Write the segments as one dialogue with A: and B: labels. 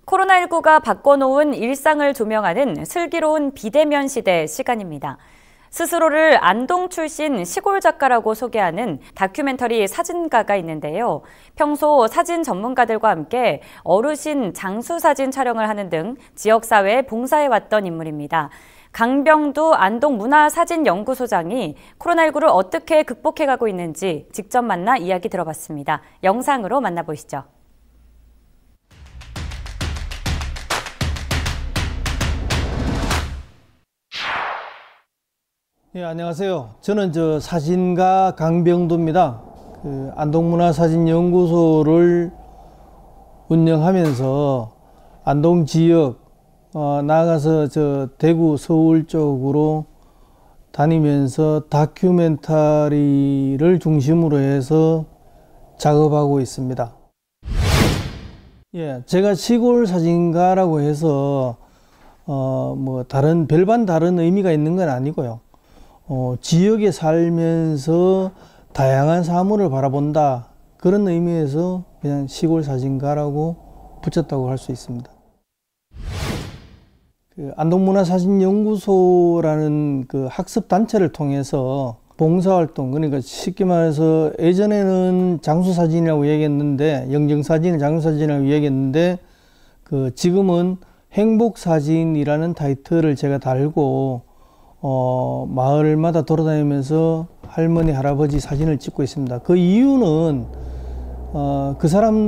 A: 코로나19가 바꿔놓은 일상을 조명하는 슬기로운 비대면 시대 시간입니다. 스스로를 안동 출신 시골 작가라고 소개하는 다큐멘터리 사진가가 있는데요. 평소 사진 전문가들과 함께 어르신 장수사진 촬영을 하는 등 지역사회에 봉사해왔던 인물입니다. 강병두 안동문화사진연구소장이 코로나19를 어떻게 극복해가고 있는지 직접 만나 이야기 들어봤습니다. 영상으로 만나보시죠.
B: 예, 안녕하세요. 저는 사진가 강병두입니다. 안동문화사진연구소를 운영하면서 안동 지역, 나아가서 대구, 서울 쪽으로 다니면서 다큐멘터리를 중심으로 해서 작업하고 있습니다. 예, 제가 시골 사진가라고 해서 별반 다른 의미가 있는 건 아니고요. 지역에 살면서 다양한 사물을 바라본다, 그런 의미에서 그냥 시골 사진가라고 붙였다고 할 수 있습니다. 안동문화사진연구소라는 학습단체를 통해서 봉사활동, 그러니까 쉽게 말해서 예전에는 장수사진이라고 얘기했는데, 영정사진을 장수사진이라고 얘기했는데, 지금은 행복사진이라는 타이틀을 제가 달고 마을마다 돌아다니면서 할머니, 할아버지 사진을 찍고 있습니다. 그 이유는 그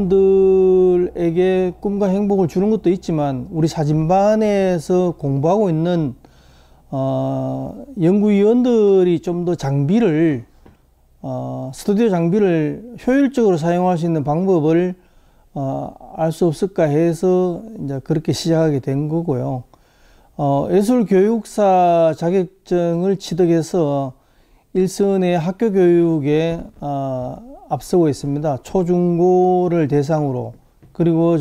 B: 사람들에게 꿈과 행복을 주는 것도 있지만, 우리 사진반에서 공부하고 있는 연구위원들이 좀 더 장비를, 스튜디오 장비를 효율적으로 사용할 수 있는 방법을 알 수 없을까 해서 이제 그렇게 시작하게 된 거고요. 예술교육사 자격증을 취득해서 일선의 학교 교육에 앞서고 있습니다. 초중고를 대상으로, 그리고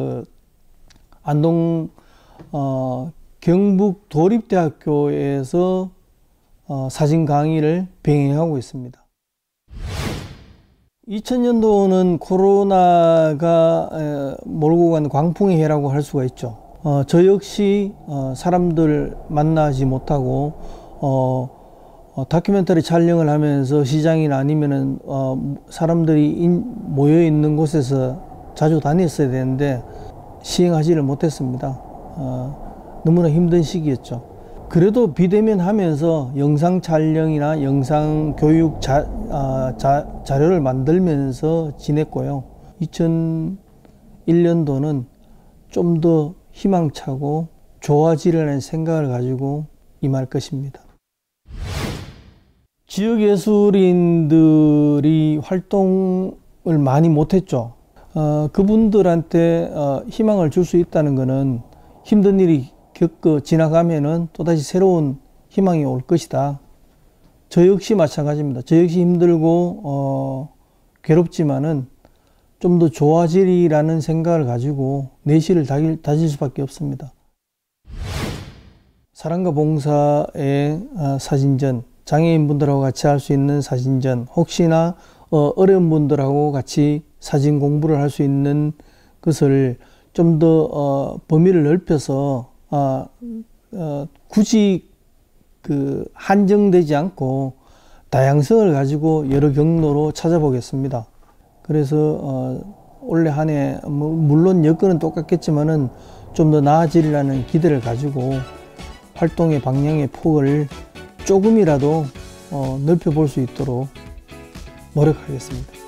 B: 안동 경북도립대학교에서 사진 강의를 병행하고 있습니다. 2000년도는 코로나가 몰고 간 광풍의 해라고 할 수가 있죠. 저 역시 사람들 만나지 못하고 다큐멘터리 촬영을 하면서 시장이나 아니면은 사람들이 모여 있는 곳에서 자주 다녔어야 되는데 시행하지를 못했습니다. 너무나 힘든 시기였죠. 그래도 비대면 하면서 영상 촬영이나 영상 교육 자료를 만들면서 지냈고요. 2001년도는 좀 더 희망차고 좋아지려는 생각을 가지고 임할 것입니다. 지역 예술인들이 활동을 많이 못했죠. 그분들한테 희망을 줄 수 있다는 것은 힘든 일이 겪어 지나가면은 또다시 새로운 희망이 올 것이다. 저 역시 마찬가지입니다. 저 역시 힘들고 괴롭지만은 좀 더 좋아지리라는 생각을 가지고 내실을 다질 수밖에 없습니다. 사랑과 봉사의 사진전, 장애인분들하고 같이 할 수 있는 사진전, 혹시나 어려운 분들하고 같이 사진 공부를 할 수 있는 것을 좀 더 범위를 넓혀서 굳이 한정되지 않고 다양성을 가지고 여러 경로로 찾아보겠습니다. 그래서 올해 한 해 물론 여건은 똑같겠지만은 좀 더 나아지리라는 기대를 가지고 활동의 방향의 폭을 조금이라도 넓혀볼 수 있도록 노력하겠습니다.